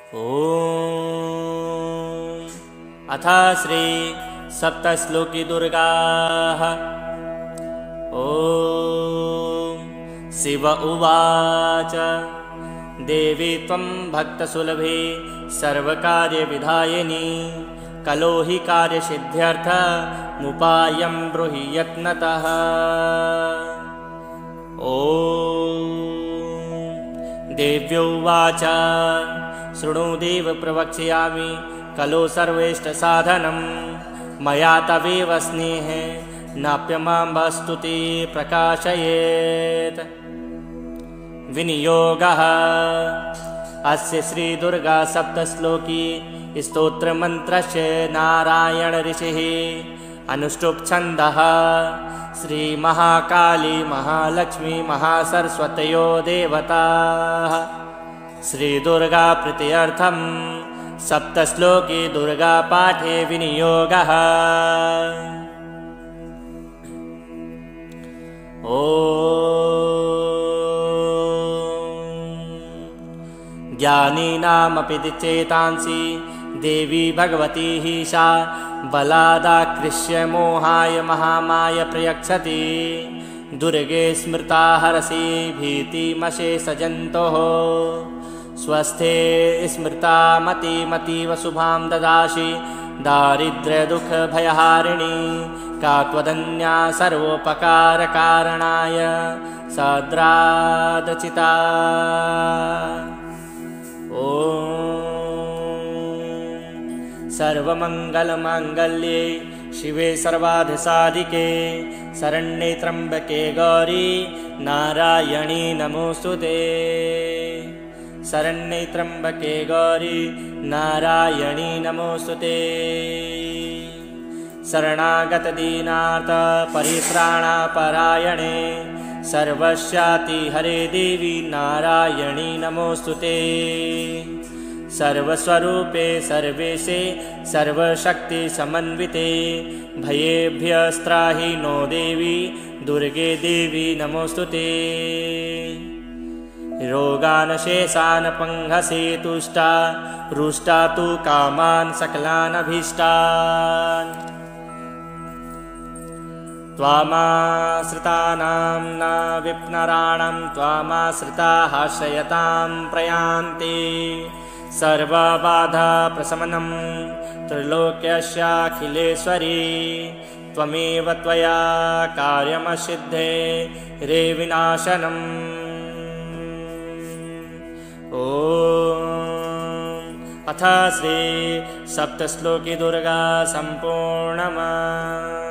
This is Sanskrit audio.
ॐ अथ श्री सप्तश्लोकी दुर्गाः। ॐ शिव उवाच देवी त्वं भक्तसुलभे सर्वकार्यविधायिनी कलो हि कार्यसिद्ध्यर्थमुपायं ब्रूहि यत्नतः। ॐ देव्योवाच शृणु देव प्रवक्ष्यामि कलो सर्वेष्टसाधनं मया तवेव स्नेहे नाप्यमां वस्तुते प्रकाशयेत्। विनियोगः अस्य श्रीदुर्गा सप्तश्लोकी स्तोत्रमन्त्रस्य नारायण ऋषिः अनुष्टुप् छन्दः श्रीमहाकाली महालक्ष्मी महासरस्वतयो देवताः। श्रीदुर्गा प्रीत्यर्थं सप्तश्लोकी दुर्गा पाठे विनियोगः। ॐ ज्ञानीनामपि चेतांसि देवी भगवती हि सा बलादाकृष्य मोहाय महामाय प्रयच्छति। दुर्गे स्मृता हरसि भीतिमशेषजन्तोः स्वस्थे स्मृता मतीव शुभां ददासि। दारिद्र्यदुःखभयहारिणी का त्वदन्या सर्वोपकारकारणाय सद्रादचिता। ॐ सर्वमङ्गलमाङ्गल्ये शिवे सर्वार्थसाधिके शरण्ये त्र्यम्बके गौरी नारायणी नमोस्तुते। शरण्ये त्र्यम्बके गौरी नारायणी नमोस्तुते। शरणागतदीनार्थ परित्राणपरायणे सर्वस्याति हरे देवी नारायणी नमोस्तुते। सर्वस्वरूपे सर्वेशे सर्वशक्ति समन्विते भयेभ्यस्त्राहि नो देवी दुर्गे देवी नमोस्तुते। रोगानशेषान् पंहसे तुष्टा रुष्टा तु कामान् सकलान् अभीष्टान्। त्वामाश्रितानां न विप्नराणां त्वामाश्रिताः आश्रयतां प्रयान्ति। सर्वबाधा प्रशमनं त्रैलोक्यस्याखिलेश्वरी त्वमेव त्वया कार्यमसिद्धे रे विनाशनम्। ॐ अथ श्री सप्तश्लोकी दुर्गा सम्पूर्णम्।